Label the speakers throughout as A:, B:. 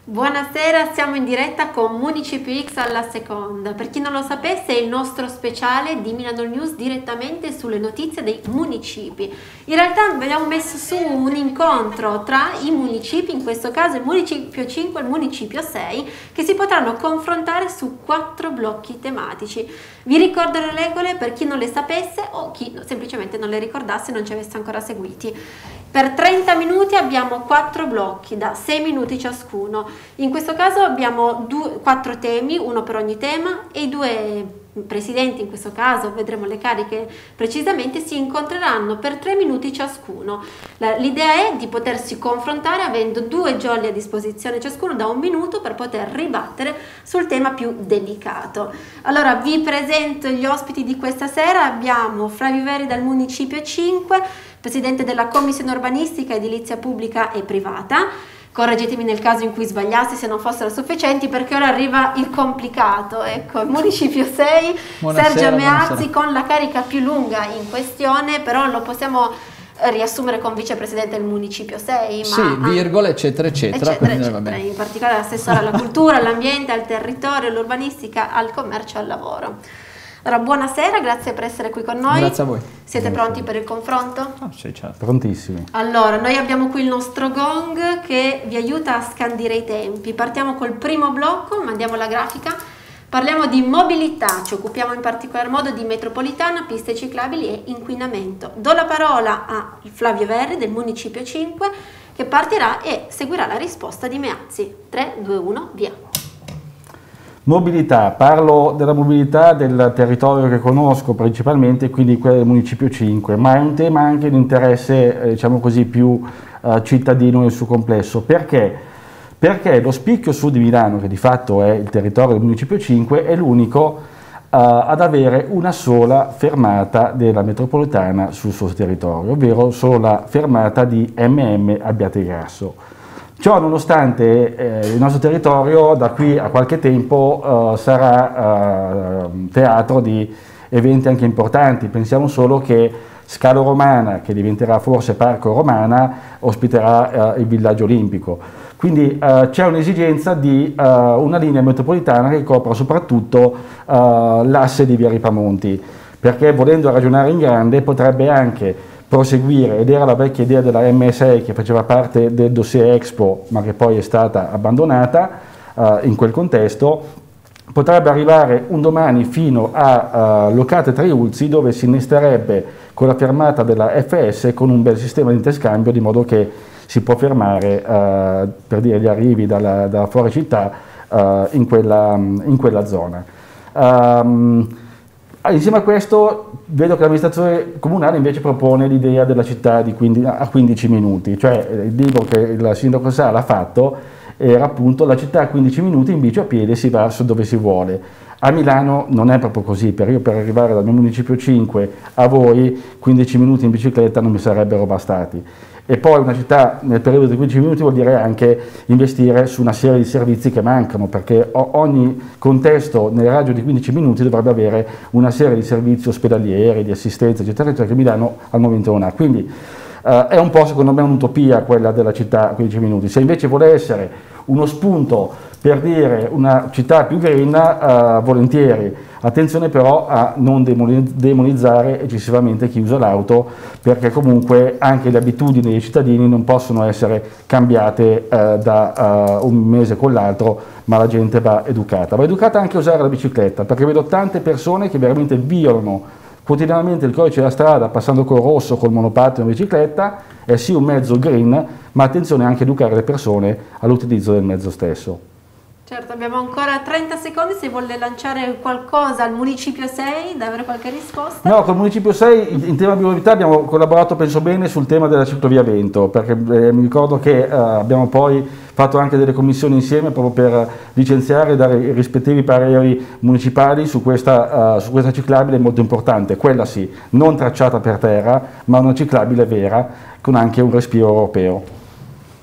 A: Buonasera, siamo in diretta con Municipio X alla seconda. Per chi non lo sapesse, è il nostro speciale di Milano News direttamente sulle notizie dei municipi. In realtà abbiamo messo su un incontro tra i municipi, in questo caso il Municipio 5 e il Municipio 6, che si potranno confrontare su 4 blocchi tematici. Vi ricordo le regole per chi non le sapesse o chi semplicemente non le ricordasse e non ci avesse ancora seguiti. Per 30 minuti abbiamo 4 blocchi da 6 minuti ciascuno. In questo caso abbiamo 4 temi, uno per ogni tema, e i 2 presidenti, in questo caso vedremo le cariche precisamente, si incontreranno per 3 minuti ciascuno. L'idea è di potersi confrontare avendo 2 jolly a disposizione ciascuno da 1 minuto per poter ribattere sul tema più delicato. Allora vi presento gli ospiti di questa sera. Abbiamo Flavio Veri dal Municipio 5, presidente della Commissione Urbanistica, Edilizia Pubblica e Privata. Correggetemi nel caso in cui sbagliassi, se non fossero sufficienti, perché ora arriva il complicato. Ecco, il Municipio 6, Sergio Meazzi con la carica più lunga in questione, però lo possiamo riassumere con vicepresidente del Municipio 6.
B: Sì, virgole, eccetera, eccetera.
A: In particolare assessore alla cultura, all'ambiente, al territorio, all'urbanistica, al commercio e al lavoro. Allora, buonasera, grazie per essere qui con noi.
B: Grazie a voi.
A: Siete pronti per il confronto?
C: Sì, certo. Prontissimi.
A: Allora, noi abbiamo qui il nostro gong che vi aiuta a scandire i tempi. Partiamo col primo blocco, mandiamo la grafica. Parliamo di mobilità, ci occupiamo in particolar modo di metropolitana, piste ciclabili e inquinamento. Do la parola a Flavio Verri del Municipio 5 che partirà e seguirà la risposta di Meazzi. 3, 2, 1, via.
C: Mobilità, parlo della mobilità del territorio che conosco principalmente, quindi quello del Municipio 5, ma è un tema anche di interesse, diciamo così, più cittadino nel suo complesso. Perché? Perché lo spicchio sud di Milano, che di fatto è il territorio del Municipio 5, è l'unico ad avere una sola fermata della metropolitana sul suo territorio, ovvero solo la fermata di Abbiategrasso. Ciò nonostante il nostro territorio da qui a qualche tempo sarà teatro di eventi anche importanti. Pensiamo solo che Scalo Romana, che diventerà forse Parco Romana, ospiterà il villaggio olimpico. Quindi c'è un'esigenza di una linea metropolitana che copra soprattutto l'asse di via Ripamonti, perché volendo ragionare in grande potrebbe anche proseguire, ed era la vecchia idea della MSI che faceva parte del dossier Expo ma che poi è stata abbandonata in quel contesto, potrebbe arrivare un domani fino a Locate Triulzi, dove si innesterebbe con la fermata della FS con un bel sistema di interscambio, di modo che si può fermare per dire gli arrivi dalla fuori città in quella zona. Insieme a questo vedo che l'amministrazione comunale invece propone l'idea della città a 15 minuti, cioè il libro che il sindaco Sala ha fatto era appunto la città a 15 minuti, in bici a piedi si va su dove si vuole. A Milano non è proprio così, perché io per arrivare dal mio Municipio 5 a voi 15 minuti in bicicletta non mi sarebbero bastati. E poi una città nel periodo di 15 minuti vuol dire anche investire su una serie di servizi che mancano, perché ogni contesto nel raggio di 15 minuti dovrebbe avere una serie di servizi ospedalieri, di assistenza, eccetera, eccetera, che Milano al momento non ha. Quindi è un po' secondo me un'utopia quella della città a 15 minuti. Se invece vuole essere uno spunto per dire una città più green, volentieri. Attenzione però a non demonizzare eccessivamente chi usa l'auto, perché comunque anche le abitudini dei cittadini non possono essere cambiate da un mese con l'altro, ma la gente va educata. Va educata anche a usare la bicicletta, perché vedo tante persone che veramente violano quotidianamente il codice della strada passando col rosso, col monopattino, la bicicletta. È sì un mezzo green, ma attenzione anche a educare le persone all'utilizzo del mezzo stesso.
A: Certo, abbiamo ancora 30 secondi, se vuole lanciare qualcosa al Municipio 6, da avere qualche risposta.
C: No, con il Municipio 6 in tema di mobilità abbiamo collaborato, penso bene, sul tema della ciclovia Vento, perché mi ricordo che abbiamo poi fatto anche delle commissioni insieme proprio per licenziare e dare i rispettivi pareri municipali su questa ciclabile molto importante, quella sì, non tracciata per terra, ma una ciclabile vera, con anche un respiro europeo.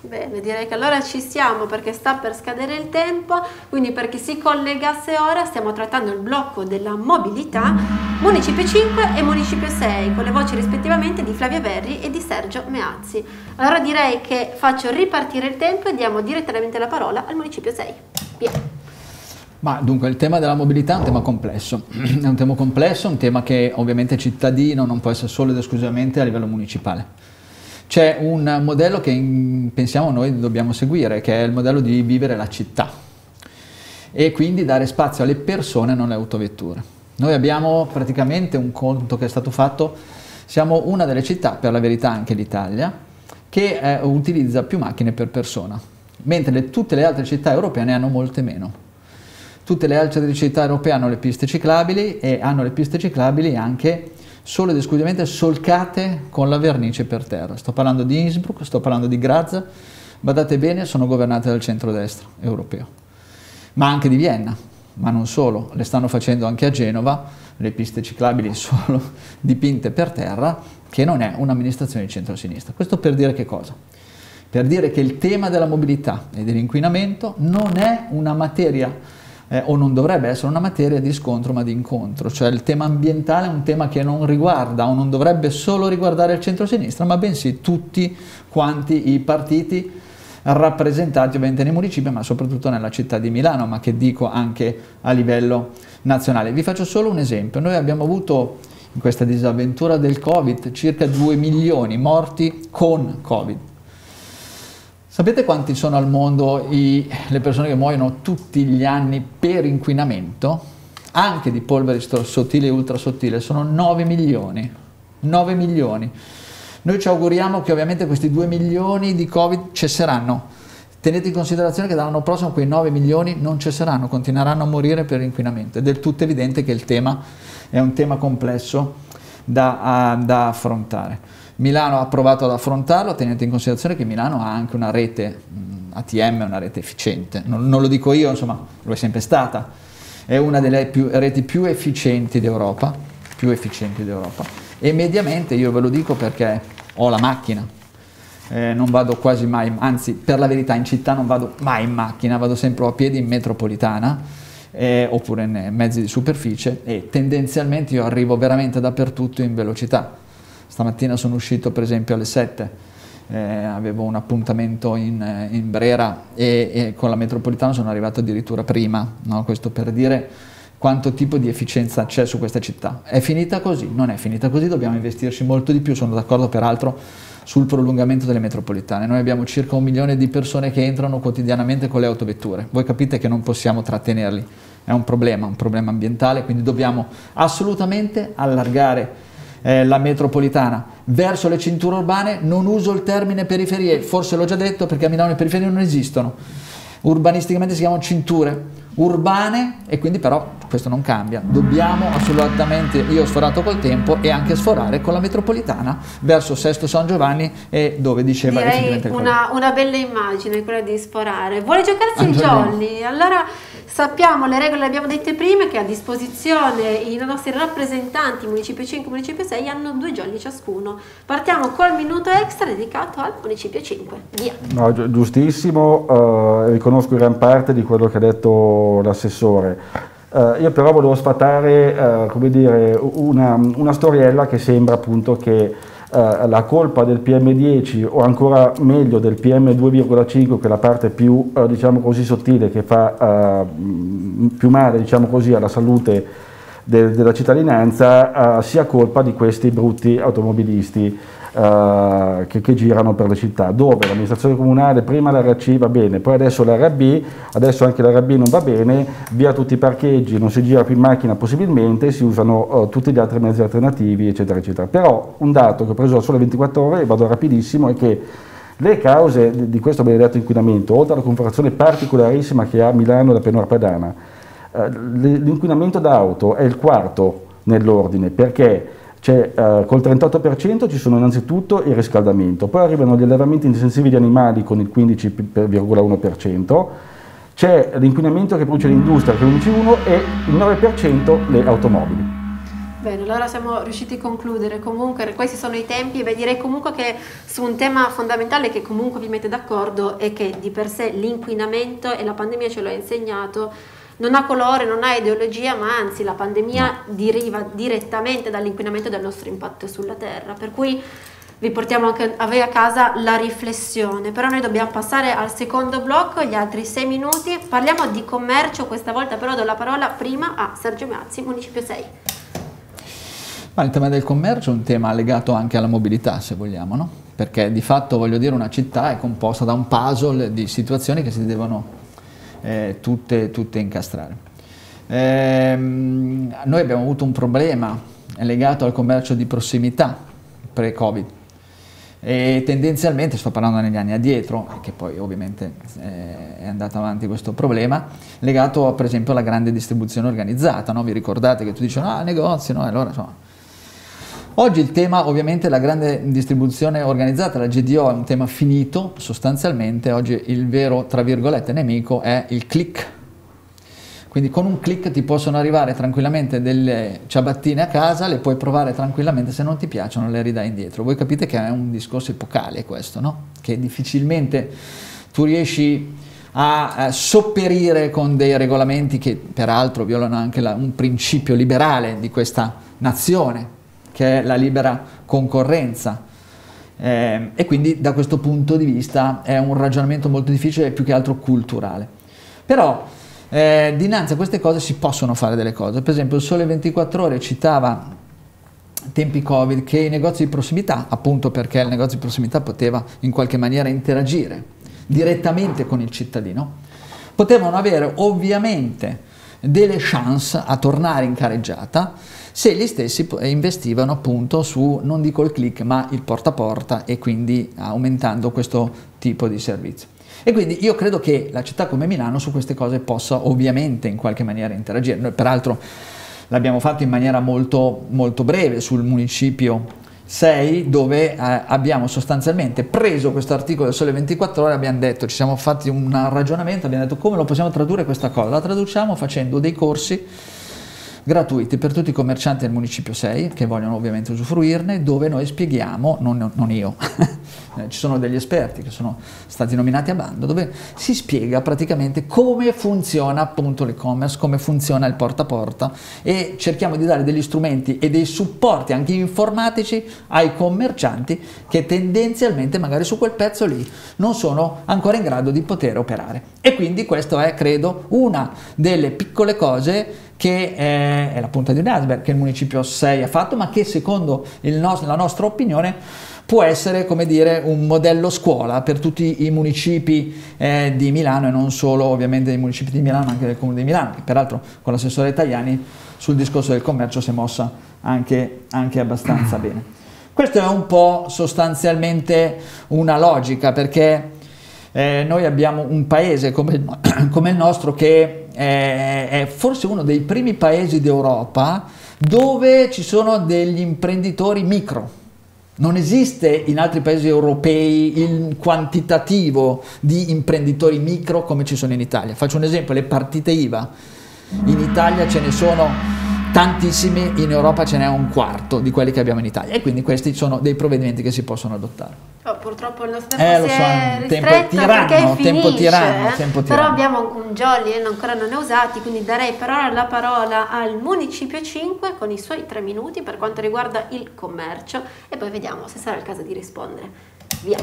A: Bene, direi che allora ci siamo perché sta per scadere il tempo, quindi per chi si collegasse ora stiamo trattando il blocco della mobilità, Municipio 5 e Municipio 6, con le voci rispettivamente di Flavia Verri e di Sergio Meazzi. Allora direi che faccio ripartire il tempo e diamo direttamente la parola al Municipio 6. Via.
B: Ma dunque il tema della mobilità è un tema complesso, è un tema complesso, un tema che ovviamente è cittadino, non può essere solo ed esclusivamente a livello municipale. C'è un modello che pensiamo noi dobbiamo seguire, che è il modello di vivere la città e quindi dare spazio alle persone, non alle autovetture. Noi abbiamo praticamente un conto che è stato fatto, siamo una delle città, per la verità anche l'Italia, che utilizza più macchine per persona, mentre tutte le altre città europee ne hanno molte meno. Tutte le altre città europee hanno le piste ciclabili e hanno le piste ciclabili anche solo ed esclusivamente solcate con la vernice per terra. Sto parlando di Innsbruck, sto parlando di Graz, badate bene, sono governate dal centrodestra europeo, ma anche di Vienna, ma non solo, le stanno facendo anche a Genova, le piste ciclabili solo dipinte per terra, che non è un'amministrazione di centro-sinistra. Questo per dire che cosa? Per dire che il tema della mobilità e dell'inquinamento non è una materia o non dovrebbe essere una materia di scontro ma di incontro, cioè il tema ambientale è un tema che non riguarda o non dovrebbe solo riguardare il centro-sinistra, ma bensì tutti quanti i partiti rappresentati ovviamente nei municipi, ma soprattutto nella città di Milano, ma che dico anche a livello nazionale. Vi faccio solo un esempio: noi abbiamo avuto in questa disavventura del Covid circa 2 milioni morti con Covid. Sapete quanti sono al mondo le persone che muoiono tutti gli anni per inquinamento? Anche di polvere sottile e ultrasottile, sono 9 milioni. 9 milioni. Noi ci auguriamo che ovviamente questi 2 milioni di Covid cesseranno. Tenete in considerazione che dall'anno prossimo quei 9 milioni non cesseranno, continueranno a morire per inquinamento. È del tutto evidente che il tema è un tema complesso da affrontare. Milano ha provato ad affrontarlo, tenete in considerazione che Milano ha anche una rete ATM, una rete efficiente, non lo dico io, insomma, lo è sempre stata, è una delle reti più efficienti d'Europa, e mediamente io ve lo dico perché ho la macchina, non vado quasi mai, anzi per la verità in città non vado mai in macchina, vado sempre a piedi in metropolitana, oppure in mezzi di superficie, e tendenzialmente io arrivo veramente dappertutto in velocità. Stamattina sono uscito per esempio alle 7, avevo un appuntamento in Brera e con la metropolitana sono arrivato addirittura prima, no? Questo per dire quanto tipo di efficienza c'è su questa città. È finita così? Non è finita così, dobbiamo investirci molto di più, sono d'accordo peraltro sul prolungamento delle metropolitane. Noi abbiamo circa 1 milione di persone che entrano quotidianamente con le autovetture, voi capite che non possiamo trattenerli, è un problema ambientale, quindi dobbiamo assolutamente allargare la metropolitana verso le cinture urbane. Non uso il termine periferie, forse l'ho già detto, perché a Milano le periferie non esistono, urbanisticamente si chiamano cinture urbane, e quindi però questo non cambia, dobbiamo assolutamente, io ho sforato col tempo e anche sforare con la metropolitana verso Sesto San Giovanni, e dove diceva
A: direi una bella immagine quella di sforare. Vuole giocarsi il jolly? Allora sappiamo le regole, le abbiamo dette prima, che a disposizione i nostri rappresentanti Municipio 5 e Municipio 6 hanno 2 jolly ciascuno. Partiamo col minuto extra dedicato al Municipio 5. Via. No,
C: giustissimo, riconosco in gran parte di quello che ha detto l'assessore. Io però volevo sfatare come dire, una storiella che sembra appunto che la colpa del PM10 o ancora meglio del PM2,5, che è la parte più diciamo così sottile, che fa più male diciamo così alla salute della cittadinanza, sia colpa di questi brutti automobilisti che girano per le città, dove l'amministrazione comunale prima l'RC va bene, poi adesso l'RB, adesso anche l'RB non va bene, via tutti i parcheggi, non si gira più in macchina possibilmente, si usano tutti gli altri mezzi alternativi eccetera eccetera. Però un dato che ho preso da sole 24 ore e vado rapidissimo è che le cause di questo benedetto inquinamento, oltre alla configurazione particolarissima che ha Milano e la pianura padana, l'inquinamento da auto è il quarto nell'ordine, perché col 38% ci sono innanzitutto il riscaldamento, poi arrivano gli allevamenti intensivi di animali con il 15,1%, c'è l'inquinamento che produce l'industria che è l'11,1% e il 9% le automobili.
A: Bene, allora siamo riusciti a concludere. Comunque questi sono i tempi, e direi comunque che su un tema fondamentale che comunque vi mette d'accordo è che di per sé l'inquinamento, e la pandemia ce lo ha insegnato, non ha colore, non ha ideologia, ma anzi la pandemia deriva direttamente dall'inquinamento e dal nostro impatto sulla terra, per cui vi portiamo anche a voi a casa la riflessione. Però noi dobbiamo passare al secondo blocco, gli altri 6 minuti, parliamo di commercio, questa volta però do la parola prima a Sergio Meazzi, Municipio 6.
B: Ma il tema del commercio è un tema legato anche alla mobilità, se vogliamo, no? Perché di fatto, voglio dire, una città è composta da un puzzle di situazioni che si devono tutte incastrare. Noi abbiamo avuto un problema legato al commercio di prossimità pre-Covid e tendenzialmente, sto parlando negli anni addietro, che poi ovviamente è andato avanti questo problema, legato per esempio alla grande distribuzione organizzata, no? Vi ricordate che tu dici negozi, no? Allora, insomma, oggi il tema ovviamente la grande distribuzione organizzata, la GDO, è un tema finito sostanzialmente. Oggi il vero, tra virgolette, nemico è il click. Quindi con un click ti possono arrivare tranquillamente delle ciabattine a casa, le puoi provare tranquillamente, se non ti piacciono le ridai indietro. Voi capite che è un discorso epocale questo, no? Che difficilmente tu riesci a sopperire con dei regolamenti che peraltro violano anche un principio liberale di questa nazione, che è la libera concorrenza, e quindi da questo punto di vista è un ragionamento molto difficile e più che altro culturale. Però dinanzi a queste cose si possono fare delle cose. Per esempio il Sole 24 Ore citava tempi Covid che i negozi di prossimità, appunto perché il negozio di prossimità poteva in qualche maniera interagire direttamente con il cittadino, potevano avere ovviamente delle chance a tornare in carreggiata se gli stessi investivano appunto su, non dico il click, ma il porta a porta, e quindi aumentando questo tipo di servizio. E quindi io credo che la città come Milano su queste cose possa ovviamente in qualche maniera interagire. Noi peraltro l'abbiamo fatto in maniera molto breve sul Municipio 6, dove abbiamo sostanzialmente preso questo articolo del Sole 24 Ore, abbiamo detto, ci siamo fatti un ragionamento, abbiamo detto come lo possiamo tradurre questa cosa. La traduciamo facendo dei corsi gratuiti per tutti i commercianti del Municipio 6 che vogliono ovviamente usufruirne, dove noi spieghiamo, non io, ci sono degli esperti che sono stati nominati a bando, dove si spiega praticamente come funziona appunto l'e-commerce, come funziona il porta a porta, e cerchiamo di dare degli strumenti e dei supporti anche informatici ai commercianti che tendenzialmente magari su quel pezzo lì non sono ancora in grado di poter operare. E quindi questo è, credo, una delle piccole cose che è la punta di un iceberg che il Municipio 6 ha fatto, ma che secondo la nostra opinione può essere, come dire, un modello scuola per tutti i municipi di Milano, e non solo ovviamente dei municipi di Milano, anche del Comune di Milano, che peraltro con l'assessore Tajani sul discorso del commercio si è mossa anche abbastanza bene. Questo è un po' sostanzialmente una logica, perché noi abbiamo un paese come il nostro che è forse uno dei primi paesi d'Europa dove ci sono degli imprenditori micro. Non esiste in altri paesi europei il quantitativo di imprenditori micro come ci sono in Italia. Faccio un esempio: le partite IVA. In Italia ce ne sono tantissimi, in Europa ce n'è un quarto di quelli che abbiamo inItalia, e quindi questi sono dei provvedimenti che si possono adottare.
A: Purtroppo il nostro tempo si è ristretto,
B: tempo tiranno.
A: Però abbiamo un jolly e ancora non ne usati, quindi darei però la parola al Municipio 5 con i suoi 3 minuti per quanto riguarda il commercio, e poi vediamo se sarà il caso di rispondere. Via.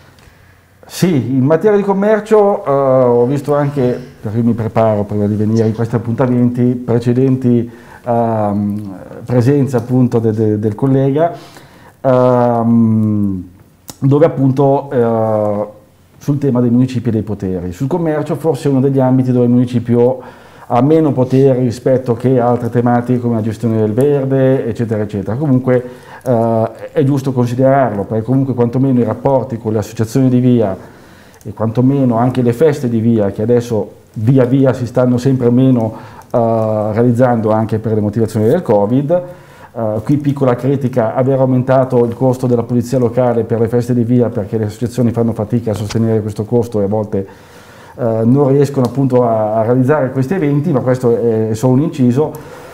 C: Sì, in materia di commercio ho visto anche, perché io mi preparo prima di venire in questi appuntamenti, precedenti presenza appunto del collega, dove appunto sul tema dei municipi e dei poteri. Sul commercio forse è uno degli ambiti dove il municipio ha meno poteri rispetto che altre tematiche come la gestione del verde, eccetera, eccetera. Comunque è giusto considerarlo, perché comunque quantomeno i rapporti con le associazioni di via e quantomeno anche le feste di via, che adesso via via si stanno sempre meno realizzando anche per le motivazioni del Covid. Qui piccola critica: aver aumentato il costo della polizia locale per le feste di via, perché le associazioni fanno fatica a sostenere questo costo e a volte non riescono appunto a realizzare questi eventi, ma questo è solo un inciso.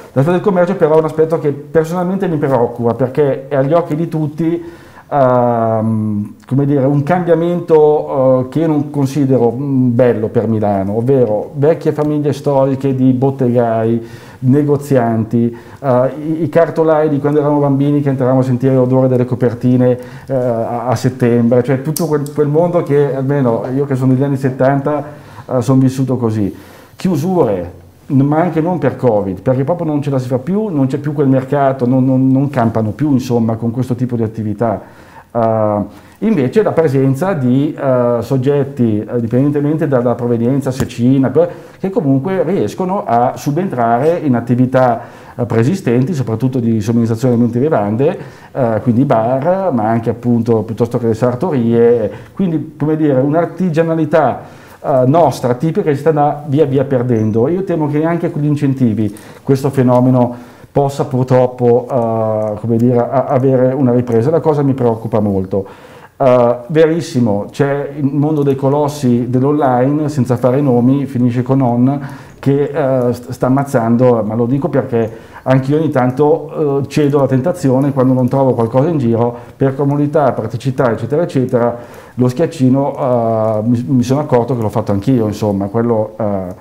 C: L'aspetto del commercio però è un aspetto che personalmente mi preoccupa, perché è agli occhi di tutti come dire, un cambiamento che io non considero bello per Milano, ovvero vecchie famiglie storiche di bottegai, negozianti, i cartolai di quando eravamo bambini che entravamo a sentire l'odore delle copertine a settembre, cioè tutto quel mondo che almeno io che sono degli anni 70 sono vissuto così. Chiusure, ma anche non per Covid, perché proprio non ce la si fa più, non c'è più quel mercato, non campano più insomma con questo tipo di attività. Invece la presenza di soggetti, dipendentemente dalla provenienza, se Cina, che comunque riescono a subentrare in attività preesistenti, soprattutto di somministrazione di alimenti e bevande, quindi bar, ma anche appunto piuttosto che le sartorie, quindi come dire un'artigianalità nostra tipica che si sta via via perdendo. Io temo che anche con gli incentivi questo fenomeno possa purtroppo come dire, avere una ripresa. La cosa mi preoccupa molto. Verissimo, c'è il mondo dei colossi dell'online, senza fare nomi, finisce con On, che sta ammazzando, ma lo dico perché anch'io ogni tanto cedo alla tentazione quando non trovo qualcosa in giro, per comodità, praticità, eccetera, eccetera, lo schiaccino mi sono accorto che l'ho fatto anch'io, insomma, quello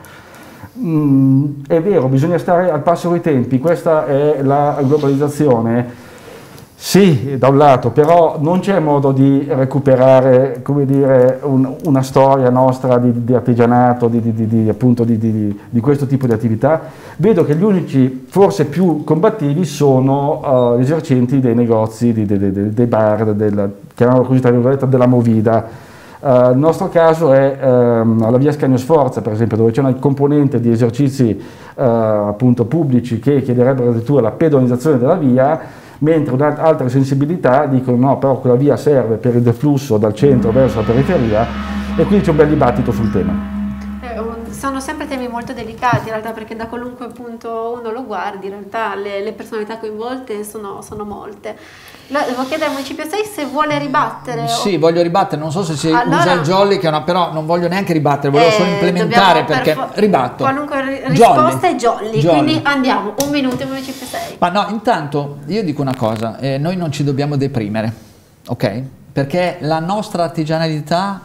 C: è vero, bisogna stare al passo coi tempi, questa è la globalizzazione. Sì, da un lato, però non c'è modo di recuperare, come dire, una storia nostra di artigianato, appunto di questo tipo di attività. Vedo che gli unici, forse più combattivi, sono gli esercenti dei negozi, dei bar, chiamiamolo così, tra virgolette, della movida. Il nostro caso è alla via Ascanio Sforza, per esempio, dove c'è una componente di esercizi appunto pubblici che chiederebbero addirittura la pedonizzazione della via, mentre altre sensibilità dicono no, però quella via serve per il deflusso dal centro verso la periferia, e quindi c'è un bel dibattito sul tema.
A: Sono sempre temi molto delicati in realtà, perché da qualunque punto uno lo guardi in realtà le personalità coinvolte sono molte. Devo chiedere al Municipio 6 se vuole ribattere.
B: Sì, voglio ribattere, non so se si usa il jolly, però non voglio neanche ribattere, volevo solo implementare, perché ribatto.
A: Qualunque risposta è jolly, quindi andiamo, un minuto Municipio 6.
B: Ma no, intanto io dico una cosa, noi non ci dobbiamo deprimere, ok? Perché la nostra artigianalità,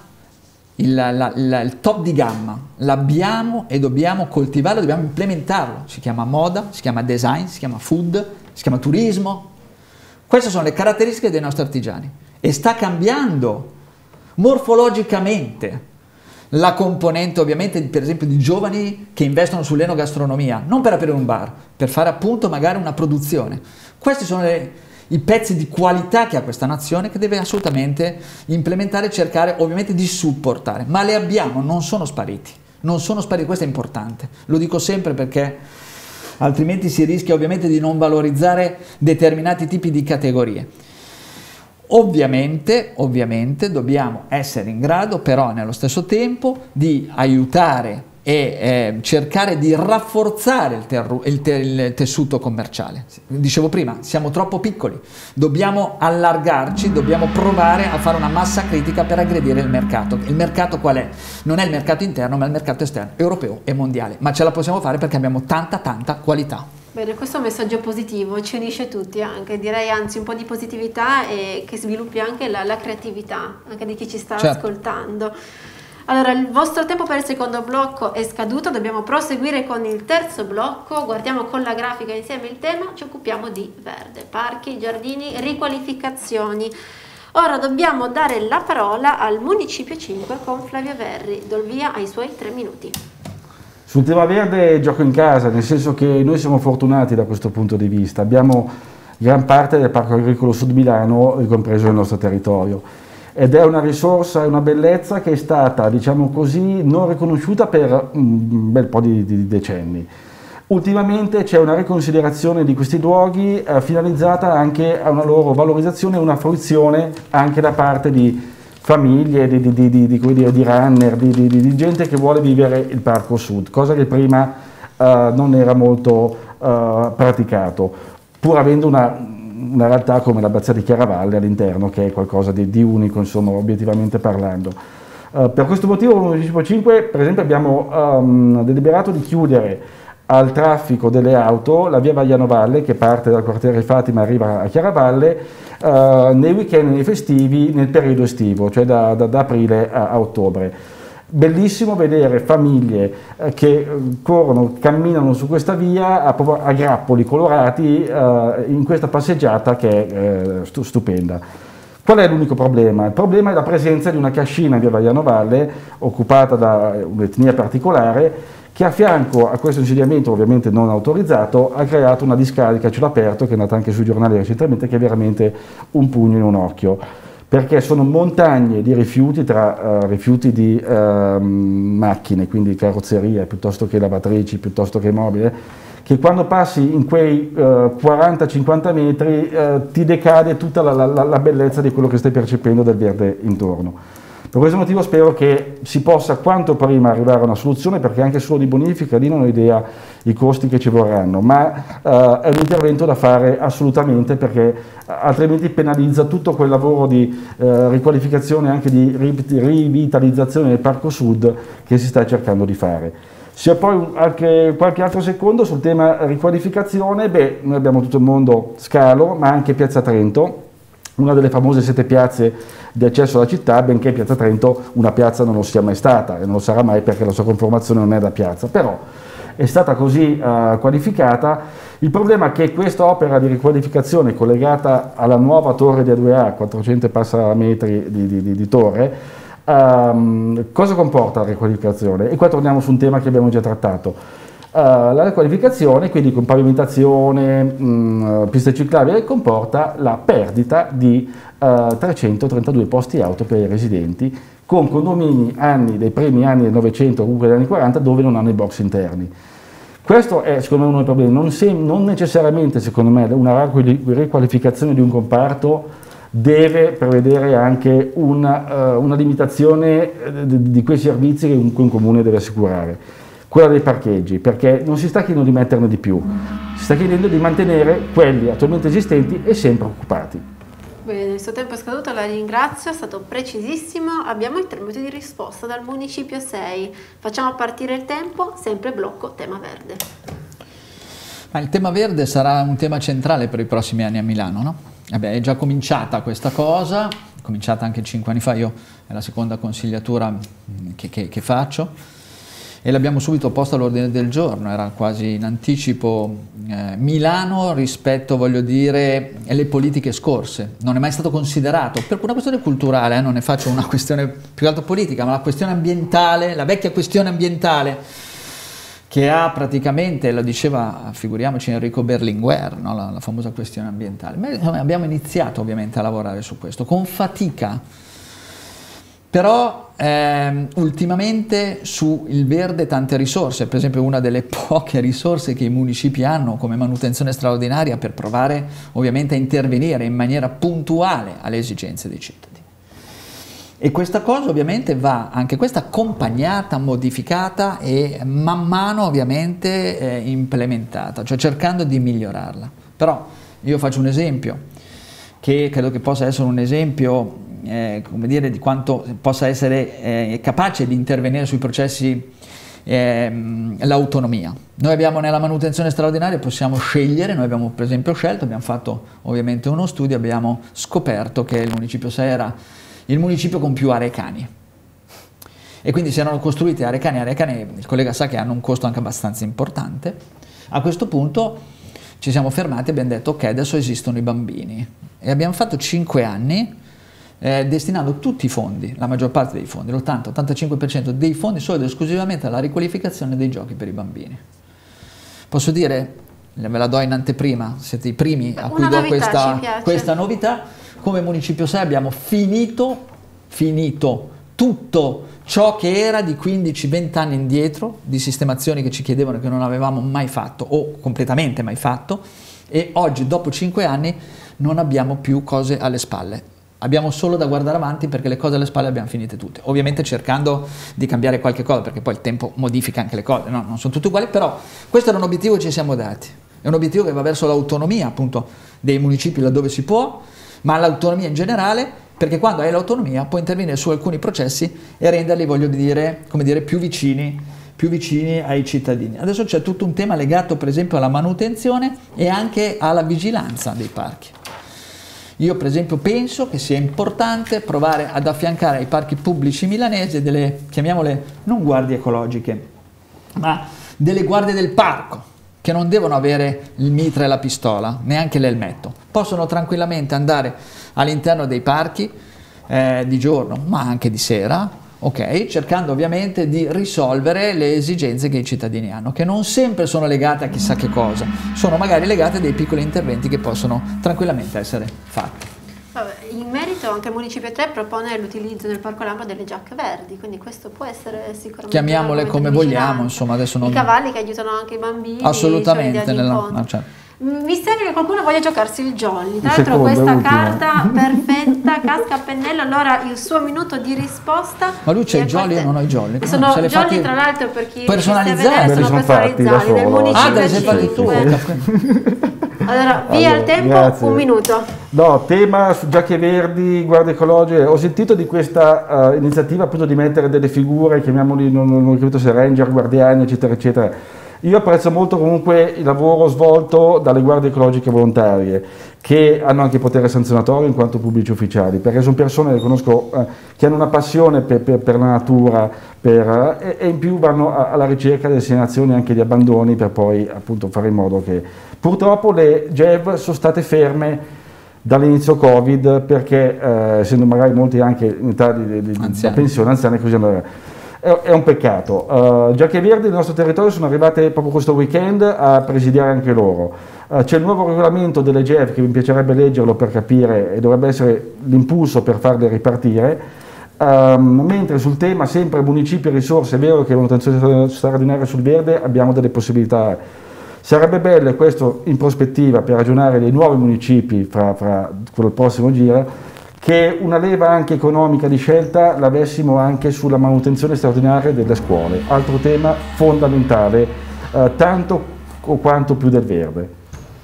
B: il top di gamma, l'abbiamo e dobbiamo coltivarlo, dobbiamo implementarlo. Si chiama moda, si chiama design, si chiama food, si chiama turismo. Queste sono le caratteristiche dei nostri artigiani e sta cambiando morfologicamente la componente, ovviamente, per esempio di giovani che investono sull'enogastronomia, non per aprire un bar, per fare appunto magari una produzione. Questi sono i pezzi di qualità che ha questa nazione, che deve assolutamente implementare e cercare ovviamente di supportare, ma le abbiamo, non sono spariti, questo è importante, lo dico sempre perché altrimenti si rischia ovviamente di non valorizzare determinati tipi di categorie. Ovviamente dobbiamo essere in grado però nello stesso tempo di aiutare e cercare di rafforzare il tessuto commerciale. Dicevo prima, siamo troppo piccoli, dobbiamo allargarci, dobbiamo provare a fare una massa critica per aggredire il mercato. Il mercato qual è? Non è il mercato interno, ma il mercato esterno, europeo e mondiale, ma ce la possiamo fare perché abbiamo tanta qualità.
A: Bene, questo è un messaggio positivo, ci unisce tutti anche, direi anzi un po' di positività e che sviluppi anche la creatività anche di chi ci sta ascoltando. Allora, il vostro tempo per il secondo blocco è scaduto, dobbiamo proseguire con il terzo blocco, guardiamo con la grafica insieme il tema, ci occupiamo di verde, parchi, giardini, riqualificazioni. Ora dobbiamo dare la parola al Municipio 5 con Flavio Verri, do il via ai suoi 3 minuti.
C: Sul tema verde gioco in casa, nel senso che noi siamo fortunati da questo punto di vista, abbiamo gran parte del Parco Agricolo Sud Milano ricompreso nel nostro territorio. Ed è una risorsa e una bellezza che è stata, diciamo così, non riconosciuta per un bel po' di decenni. Ultimamente c'è una riconsiderazione di questi luoghi finalizzata anche a una loro valorizzazione e una fruizione anche da parte di famiglie, di runner, di gente che vuole vivere il Parco Sud, cosa che prima non era molto praticato, pur avendo una realtà come l'Abbazia di Chiaravalle all'interno, che è qualcosa di unico, insomma, obiettivamente parlando. Per questo motivo, come Municipio 5, per esempio, abbiamo deliberato di chiudere al traffico delle auto la via Vagliano Valle, che parte dal quartiere Fatima e arriva a Chiaravalle, nei weekend e nei festivi nel periodo estivo, cioè da aprile a ottobre. Bellissimo vedere famiglie che corrono, camminano su questa via a grappoli colorati in questa passeggiata che è stupenda. Qual è l'unico problema? Il problema è la presenza di una cascina in via Vagliano Valle occupata da un'etnia particolare che a fianco a questo insediamento, ovviamente non autorizzato, ha creato una discarica a cielo aperto che è andata anche sui giornali recentemente, che è veramente un pugno in un occhio, perché sono montagne di rifiuti, tra rifiuti di macchine, quindi carrozzerie, piuttosto che lavatrici, piuttosto che mobili, che quando passi in quei 40-50 metri ti decade tutta la bellezza di quello che stai percependo del verde intorno. Per questo motivo spero che si possa quanto prima arrivare a una soluzione, perché anche solo di bonifica lì non ho idea i costi che ci vorranno, ma è un intervento da fare assolutamente, perché altrimenti penalizza tutto quel lavoro di riqualificazione e anche di rivitalizzazione del Parco Sud che si sta cercando di fare. Se poi anche qualche altro secondo sul tema riqualificazione, noi abbiamo tutto il mondo Scalo, ma anche Piazza Trento, una delle famose 7 piazze di accesso alla città, benché Piazza Trento una piazza non lo sia mai stata e non lo sarà mai, perché la sua conformazione non è da piazza, però è stata così qualificata. Il problema è che questa opera di riqualificazione collegata alla nuova torre di A2A, 400 e passa metri di torre, cosa comporta la riqualificazione? E qua torniamo su un tema che abbiamo già trattato. La riqualificazione, quindi con pavimentazione, piste ciclabili, comporta la perdita di 332 posti auto per i residenti, con condomini dei primi anni del Novecento, comunque degli anni 40, dove non hanno i box interni. Questo è secondo me uno dei problemi. Non necessariamente, secondo me, una riqualificazione di un comparto deve prevedere anche una limitazione di quei servizi che un comune deve assicurare. Quella dei parcheggi, perché non si sta chiedendo di metterne di più, si sta chiedendo di mantenere quelli attualmente esistenti e sempre occupati.
A: Bene, il suo tempo è scaduto, la ringrazio, è stato precisissimo. Abbiamo i 3 minuti di risposta dal Municipio 6. Facciamo partire il tempo, sempre blocco tema verde.
B: Ma il tema verde sarà un tema centrale per i prossimi anni a Milano, no? È già cominciata questa cosa, è cominciata anche 5 anni fa, io è la seconda consigliatura che faccio, e l'abbiamo subito posto all'ordine del giorno, era quasi in anticipo Milano rispetto, voglio dire, alle politiche scorse. Non è mai stato considerato, per una questione culturale, non ne faccio una questione più che altro politica, ma la questione ambientale, la vecchia questione ambientale, che ha praticamente, lo diceva, figuriamoci, Enrico Berlinguer, no? la famosa questione ambientale. Ma abbiamo iniziato ovviamente a lavorare su questo, con fatica, però ultimamente sul verde tante risorse, per esempio una delle poche risorse che i municipi hanno come manutenzione straordinaria per provare ovviamente a intervenire in maniera puntuale alle esigenze dei cittadini. E questa cosa ovviamente va anche questa accompagnata, modificata e man mano ovviamente implementata, cioè cercando di migliorarla. Però io faccio un esempio che credo che possa essere un esempio come dire, di quanto possa essere capace di intervenire sui processi l'autonomia. Noi abbiamo nella manutenzione straordinaria, possiamo scegliere, noi abbiamo per esempio scelto, abbiamo fatto ovviamente uno studio, abbiamo scoperto che il Municipio 6 era il municipio con più aree cani. E quindi si erano costruite aree cani, il collega sa che hanno un costo anche abbastanza importante. A questo punto ci siamo fermati e abbiamo detto ok, adesso esistono i bambini. E abbiamo fatto 5 anni destinando tutti i fondi, la maggior parte dei fondi, l'80-85% dei fondi solo ed esclusivamente alla riqualificazione dei giochi per i bambini. Posso dire, ve la do in anteprima, siete i primi a cui do questa novità, come Municipio 6 abbiamo finito tutto ciò che era di 15-20 anni indietro, di sistemazioni che ci chiedevano che non avevamo mai fatto o completamente mai fatto, e oggi dopo 5 anni non abbiamo più cose alle spalle. Abbiamo solo da guardare avanti, perché le cose alle spalle abbiamo finite tutte, ovviamente cercando di cambiare qualche cosa, perché poi il tempo modifica anche le cose, no? Non sono tutte uguali, però questo era un obiettivo che ci siamo dati, è un obiettivo che va verso l'autonomia appunto dei municipi laddove si può, ma l'autonomia in generale, perché quando hai l'autonomia puoi intervenire su alcuni processi e renderli, voglio dire, come dire, più vicini più vicini ai cittadini. Adesso c'è tutto un tema legato per esempio alla manutenzione e anche alla vigilanza dei parchi. Io per esempio penso che sia importante provare ad affiancare ai parchi pubblici milanesi delle, chiamiamole, non guardie ecologiche, ma delle guardie del parco, che non devono avere il mitra e la pistola, neanche l'elmetto. Possono tranquillamente andare all'interno dei parchi di giorno, ma anche di sera, ok? Cercando ovviamente di risolvere le esigenze che i cittadini hanno, che non sempre sono legate a chissà che cosa, sono magari legate a dei piccoli interventi che possono tranquillamente essere fatti.
A: In merito anche il Municipio 3 propone l'utilizzo nel Parco Lambro delle giacche verdi, quindi questo può essere sicuramente...
B: Chiamiamole come vogliamo, insomma, adesso non...
A: I cavalli che aiutano anche i bambini.
B: Assolutamente.
A: Certo. Mi sembra che qualcuno voglia giocarsi il jolly, tra l'altro questa carta perfetta, casca a pennello, allora il suo minuto di risposta.
B: Ma lui c'è i jolly, io non ho i jolly.
A: Sono jolly tra l'altro per chi
B: personalizzati,
A: sono personalizzati del Municipio 5. Allora, via il tempo, grazie. Un minuto.
C: No, tema su giacche verdi, guardie ecologiche. Ho sentito di questa iniziativa appunto di mettere delle figure, chiamiamoli, non ho capito se ranger, guardiani, eccetera, eccetera. Io apprezzo molto comunque il lavoro svolto dalle guardie ecologiche volontarie, che hanno anche potere sanzionatorio in quanto pubblici ufficiali, perché sono persone che conosco che hanno una passione per la natura e in più vanno alla ricerca delle segnalazioni anche di abbandoni per poi appunto fare in modo che... Purtroppo le GEV sono state ferme dall'inizio Covid perché essendo magari molti anche in età di pensione, anziani, così andava. È un peccato. Giacche verdi nel nostro territorio sono arrivate proprio questo weekend a presidiare anche loro. C'è il nuovo regolamento delle GEV che mi piacerebbe leggerlo per capire e dovrebbe essere l'impulso per farle ripartire. Mentre sul tema sempre municipio e risorse, è vero che manutenzione straordinaria sul verde abbiamo delle possibilità. Sarebbe bello, questo in prospettiva per ragionare dei nuovi municipi fra quello prossimo giro, che una leva anche economica di scelta l'avessimo anche sulla manutenzione straordinaria delle scuole, altro tema fondamentale, tanto o quanto più del verde.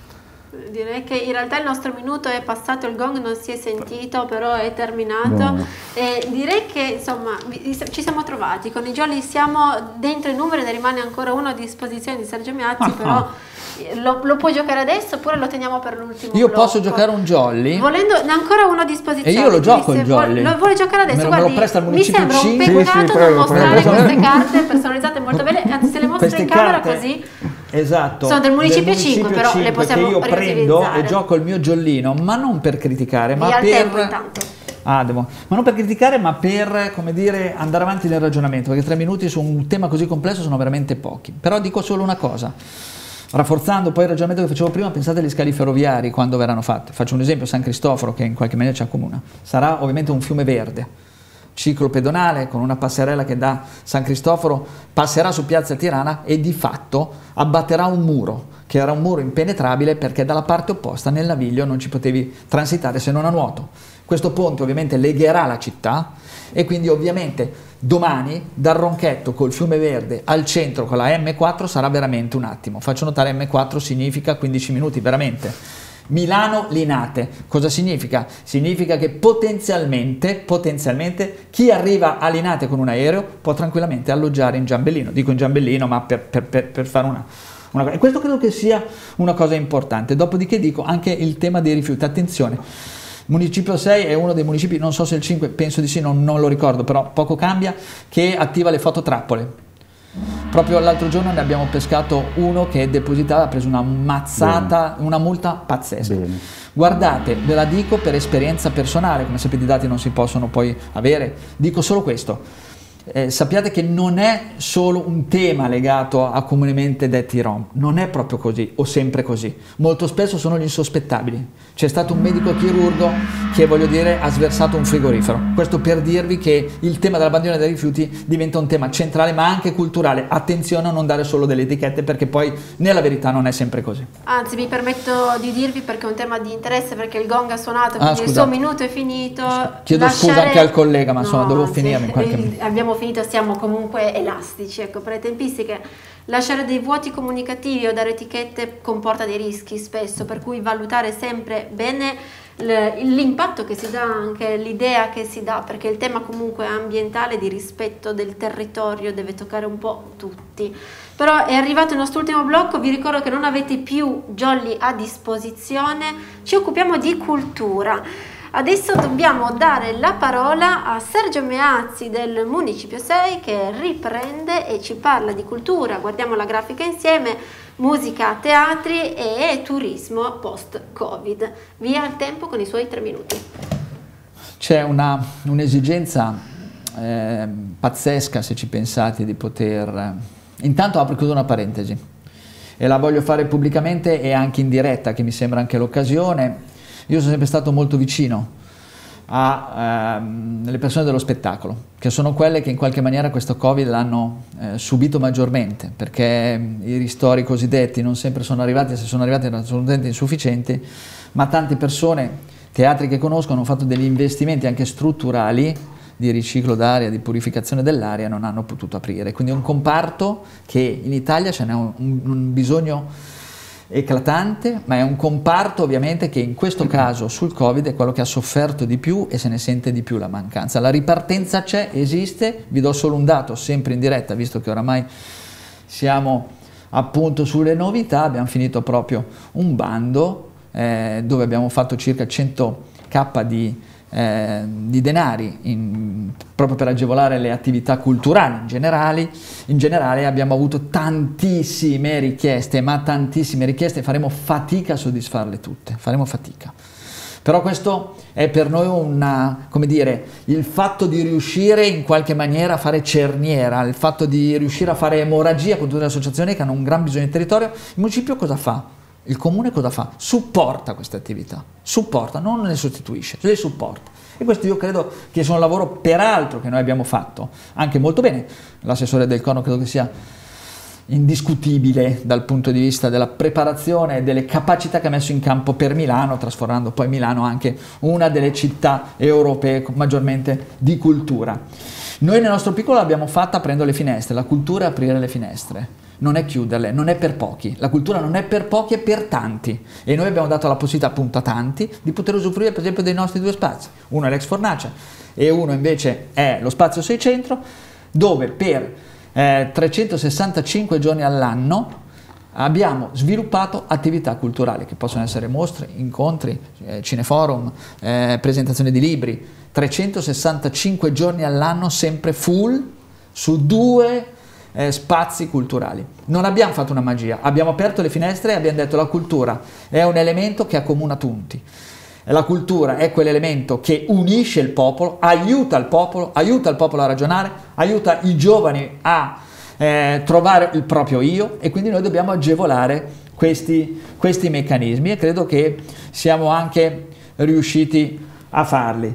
A: Direi che in realtà il nostro minuto è passato, il gong non si è sentito, però è terminato.
C: No.
A: E direi che insomma ci siamo trovati, con i jolly siamo dentro i numeri, ne rimane ancora uno a disposizione di Sergio Miazzi, però lo puoi giocare adesso oppure lo teniamo per l'ultimo
B: Io
A: blocco.
B: Posso giocare un jolly?
A: Volendo, ne ancora uno a disposizione.
B: E io lo gioco il jolly.
A: Lo vuole giocare adesso?
B: Me lo presta il
A: mi
B: Municipio
A: sembra un
B: 5.
A: peccato non mostrare queste carte personalizzate molto belle, anzi se le mostri in camera così.
B: Esatto,
A: sono del Municipio 5, però le possiamo
B: che io prendo e gioco il mio jollino, ma non per criticare, ma
A: via
B: per...
A: tempo intanto.
B: Ma non per criticare, ma per, come dire, andare avanti nel ragionamento, perché 3 minuti su un tema così complesso sono veramente pochi. Però dico solo una cosa, rafforzando poi il ragionamento che facevo prima, pensate agli scali ferroviari quando verranno fatti. Faccio un esempio, San Cristoforo, che in qualche maniera ci accomuna, sarà ovviamente un fiume verde, ciclo pedonale con una passerella che da San Cristoforo passerà su Piazza Tirana e di fatto abbatterà un muro, che era un muro impenetrabile perché dalla parte opposta nel Naviglio non ci potevi transitare se non a nuoto. Questo ponte ovviamente legherà la città e quindi ovviamente domani dal Ronchetto col fiume verde al centro con la M4 sarà veramente un attimo. Faccio notare M4 significa 15 minuti veramente. Milano-Linate, cosa significa? Significa che potenzialmente chi arriva a Linate con un aereo può tranquillamente alloggiare in Giambellino, dico in Giambellino ma per fare una cosa, e questo credo che sia una cosa importante. Dopodiché dico anche il tema dei rifiuti, attenzione, Municipio 6 è uno dei municipi, non so se il 5, penso di sì, non lo ricordo, però poco cambia, che attiva le fototrappole. Proprio l'altro giorno ne abbiamo pescato uno che depositava, ha preso una mazzata, una multa pazzesca. Bene. Guardate, ve la dico per esperienza personale, come sapete i dati non si possono poi avere, dico solo questo. Sappiate che non è solo un tema legato a comunemente detti rom, non è proprio così o sempre così, molto spesso sono gli insospettabili. C'è stato un medico chirurgo che, voglio dire, ha sversato un frigorifero. Questo per dirvi che il tema dell'abbandono dei rifiuti diventa un tema centrale ma anche culturale. Attenzione a non dare solo delle etichette perché poi nella verità non è sempre così.
A: Anzi, mi permetto di dirvi, perché è un tema di interesse, perché il gong ha suonato, quindi il suo minuto è finito.
B: Chiedo scusa anche al collega, ma insomma dovevo finirmi in qualche modo.
A: Abbiamo finito, siamo comunque elastici, ecco, per le tempistiche. Lasciare dei vuoti comunicativi o dare etichette comporta dei rischi spesso, per cui valutare sempre bene l'impatto che si dà, anche l'idea che si dà, perché il tema comunque ambientale di rispetto del territorio deve toccare un po' tutti. Però è arrivato il nostro ultimo blocco, vi ricordo che non avete più jolly a disposizione, ci occupiamo di cultura. Adesso dobbiamo dare la parola a Sergio Meazzi del Municipio 6 che riprende e ci parla di cultura. Guardiamo la grafica insieme: musica, teatri e turismo post-Covid. Via il tempo con i suoi 3 minuti.
B: C'è un'esigenza pazzesca, se ci pensate, di poter... Intanto apro e chiudo una parentesi e la voglio fare pubblicamente e anche in diretta, che mi sembra anche l'occasione. Io sono sempre stato molto vicino alle persone dello spettacolo, che sono quelle che in qualche maniera questo Covid l'hanno subito maggiormente, perché i ristori cosiddetti non sempre sono arrivati, se sono arrivati erano assolutamente insufficienti, ma tante persone, teatri che conosco, hanno fatto degli investimenti anche strutturali di riciclo d'aria, di purificazione dell'aria, non hanno potuto aprire. Quindi è un comparto che in Italia ce n'è un bisogno eclatante, ma è un comparto ovviamente che in questo caso sul Covid è quello che ha sofferto di più e se ne sente di più la mancanza. La ripartenza c'è, esiste, vi do solo un dato sempre in diretta, visto che oramai siamo appunto sulle novità. Abbiamo finito proprio un bando dove abbiamo fatto circa 100.000 di denari proprio per agevolare le attività culturali in generale. Abbiamo avuto tantissime richieste, ma tantissime richieste, faremo fatica a soddisfarle tutte, faremo fatica. Però questo è per noi come dire, il fatto di riuscire in qualche maniera a fare cerniera, il fatto di riuscire a fare emorragia con tutte le associazioni che hanno un gran bisogno di territorio. Il municipio cosa fa? Il comune cosa fa? Supporta queste attività, supporta, non le sostituisce, le supporta. E questo io credo che sia un lavoro peraltro che noi abbiamo fatto anche molto bene. L'assessore Del Corno credo che sia indiscutibile dal punto di vista della preparazione e delle capacità che ha messo in campo per Milano, trasformando poi Milano anche una delle città europee maggiormente di cultura. Noi nel nostro piccolo l'abbiamo fatta aprendo le finestre, la cultura è aprire le finestre. Non è chiuderle, non è per pochi, la cultura non è per pochi, è per tanti, e noi abbiamo dato la possibilità appunto a tanti di poter usufruire per esempio dei nostri 2 spazi, uno è l'ex Fornacia e uno invece è lo Spazio 6 Centro, dove per 365 giorni all'anno abbiamo sviluppato attività culturali che possono essere mostre, incontri, cineforum, presentazioni di libri, 365 giorni all'anno sempre full su 2 spazi culturali. Non abbiamo fatto una magia, abbiamo aperto le finestre e abbiamo detto la cultura è un elemento che accomuna tutti. La cultura è quell'elemento che unisce il popolo, aiuta il popolo a ragionare, aiuta i giovani a trovare il proprio io, e quindi noi dobbiamo agevolare questi meccanismi e credo che siamo anche riusciti a farli.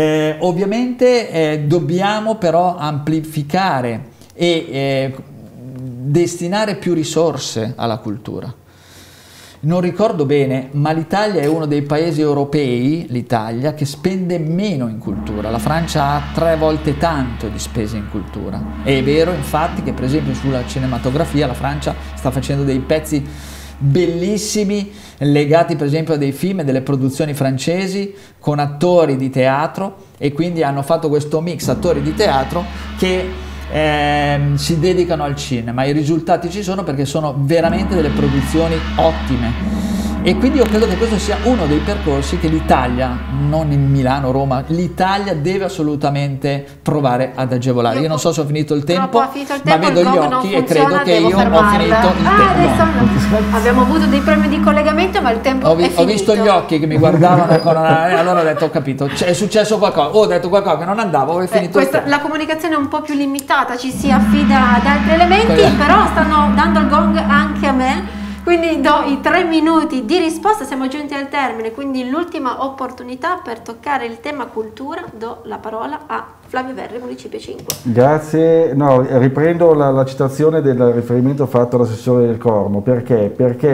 B: Ovviamente dobbiamo però amplificare e destinare più risorse alla cultura. Non ricordo bene, ma l'Italia è uno dei paesi europei, l'Italia, che spende meno in cultura. La Francia ha 3 volte tanto di spese in cultura. È vero infatti che per esempio sulla cinematografia la Francia sta facendo dei pezzi bellissimi legati per esempio a dei film e delle produzioni francesi con attori di teatro, e quindi hanno fatto questo mix attori di teatro che si dedicano al cinema. I risultati ci sono perché sono veramente delle produzioni ottime, e quindi io credo che questo sia uno dei percorsi che l'Italia, non in Milano, Roma, l'Italia deve assolutamente provare ad agevolare. Io non so se ho finito il tempo, ma vedo gli occhi e credo che io ho finito il tempo.
A: Abbiamo avuto dei problemi di collegamento, ma il tempo è finito.
B: Ho visto gli occhi che mi guardavano con allora ho detto, ho capito, è successo qualcosa, ho detto qualcosa che non andava, è finito il tempo.
A: La comunicazione è un po' più limitata, ci si affida ad altri elementi, però stanno dando il gong anche a me. Quindi do i 3 minuti di risposta, siamo giunti al termine, quindi l'ultima opportunità per toccare il tema cultura. Do la parola a Flavio Verri, Municipio 5.
C: Grazie, no, riprendo la citazione del riferimento fatto all'assessore Del Corno, perché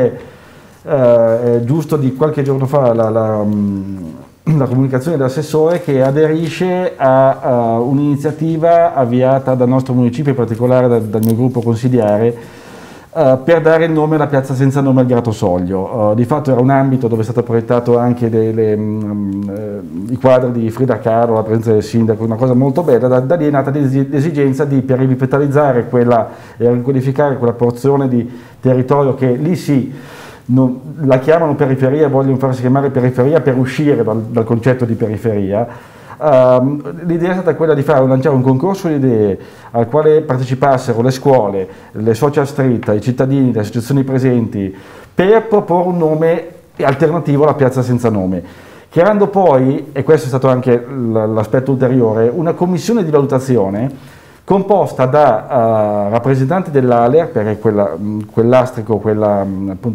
C: è giusto di qualche giorno fa la comunicazione dell'assessore che aderisce a un'iniziativa avviata dal nostro municipio, in particolare dal mio gruppo consigliare, per dare il nome alla piazza senza nome al Gratosoglio. Di fatto era un ambito dove è stato proiettato anche i quadri di Frida Kahlo, la presenza del sindaco, una cosa molto bella. Da lì è nata l'esigenza di per rivitalizzare e riqualificare quella porzione di territorio che lì sì, la chiamano periferia, vogliono farsi chiamare periferia per uscire dal concetto di periferia. L'idea è stata quella di lanciare un concorso di idee al quale partecipassero le scuole, le social street, i cittadini, le associazioni presenti, per proporre un nome alternativo alla piazza senza nome, creando poi, e questo è stato anche l'aspetto ulteriore, una commissione di valutazione composta da rappresentanti dell'ALER, perché quell'astrico, quella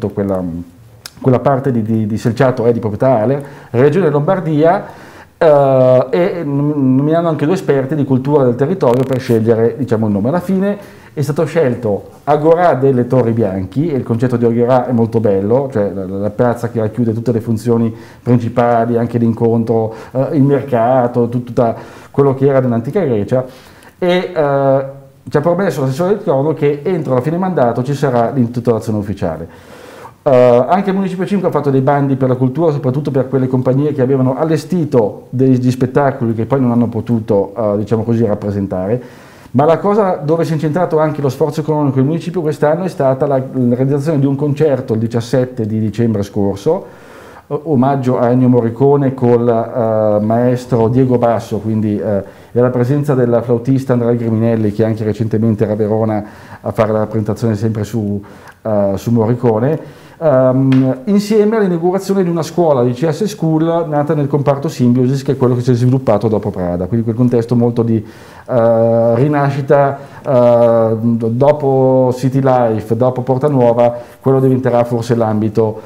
C: parte di selciato è di proprietà ALER, Regione Lombardia, e nominando anche 2 esperti di cultura del territorio per scegliere, diciamo, il nome. Alla fine è stato scelto Agorà delle Torri Bianchi, e il concetto di Agorà è molto bello, cioè la piazza che racchiude tutte le funzioni principali, anche l'incontro, il mercato, tutto quello che era dell'antica Grecia, e ci ha promesso l'assessore del Crono che entro la fine mandato ci sarà l'intitolazione ufficiale. Anche il Municipio 5 ha fatto dei bandi per la cultura, soprattutto per quelle compagnie che avevano allestito degli spettacoli che poi non hanno potuto, diciamo così, rappresentare, ma la cosa dove si è incentrato anche lo sforzo economico del Municipio quest'anno è stata la realizzazione di un concerto il 17 di dicembre scorso, omaggio a Ennio Morricone col maestro Diego Basso, quindi e la presenza del flautista Andrea Griminelli, che anche recentemente era a Verona a fare la rappresentazione sempre su Morricone, insieme all'inaugurazione di una scuola di CS School nata nel comparto Symbiosis, che è quello che si è sviluppato dopo Prada, quindi quel contesto molto di rinascita. Dopo City Life, dopo Porta Nuova, quello diventerà forse l'ambito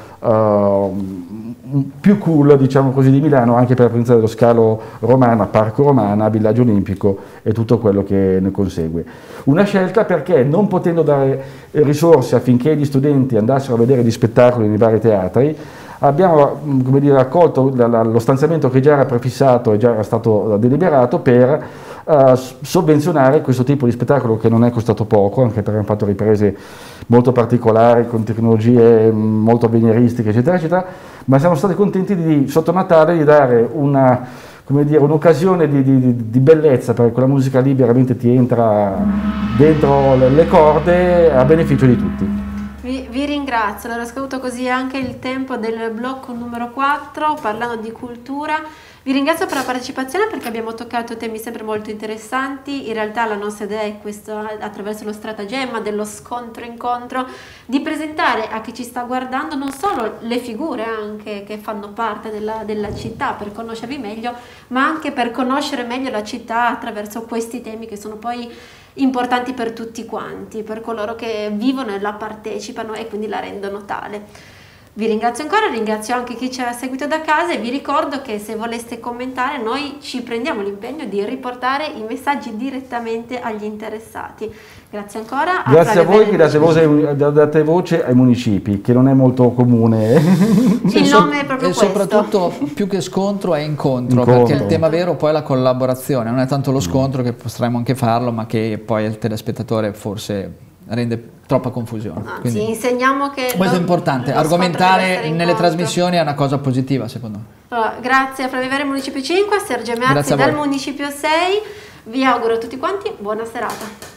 C: più cool, diciamo così, di Milano, anche per la presenza dello scalo Romana, Parco Romana, Villaggio Olimpico e tutto quello che ne consegue. Una scelta perché, non potendo dare risorse affinché gli studenti andassero a vedere gli spettacoli nei vari teatri, abbiamo, come dire, raccolto lo stanziamento che già era prefissato e già era stato deliberato per sovvenzionare questo tipo di spettacolo, che non è costato poco, anche perché hanno fatto riprese molto particolari con tecnologie molto avveniristiche, eccetera eccetera, ma siamo stati contenti sotto Natale di dare un'occasione di bellezza, perché quella musica lì veramente ti entra dentro le corde a beneficio di tutti.
A: Vi ringrazio, allora ho scaduto così anche il tempo del blocco numero 4 parlando di cultura. Vi ringrazio per la partecipazione, perché abbiamo toccato temi sempre molto interessanti. In realtà la nostra idea è questa, attraverso lo stratagemma dello scontro-incontro, di presentare a chi ci sta guardando non solo le figure anche che fanno parte della città per conoscervi meglio, ma anche per conoscere meglio la città attraverso questi temi che sono poi importanti per tutti quanti, per coloro che vivono e la partecipano e quindi la rendono tale. Vi ringrazio ancora, ringrazio anche chi ci ha seguito da casa e vi ricordo che se voleste commentare noi ci prendiamo l'impegno di riportare i messaggi direttamente agli interessati. Grazie ancora.
C: Grazie a voi che date voce ai municipi, che non è molto comune.
A: Il nome è proprio questo.
B: E soprattutto, più che scontro, è incontro, perché il tema vero poi è la collaborazione, non è tanto lo scontro, che potremmo anche farlo, ma che poi il telespettatore forse rende troppa confusione.
A: Quindi insegniamo che
B: questo è importante, argomentare nelle trasmissioni è una cosa positiva, secondo me.
A: Allora, grazie a Fra Vivere Municipio 5, a Sergio Meazzi dal Municipio 6, vi auguro a tutti quanti buona serata.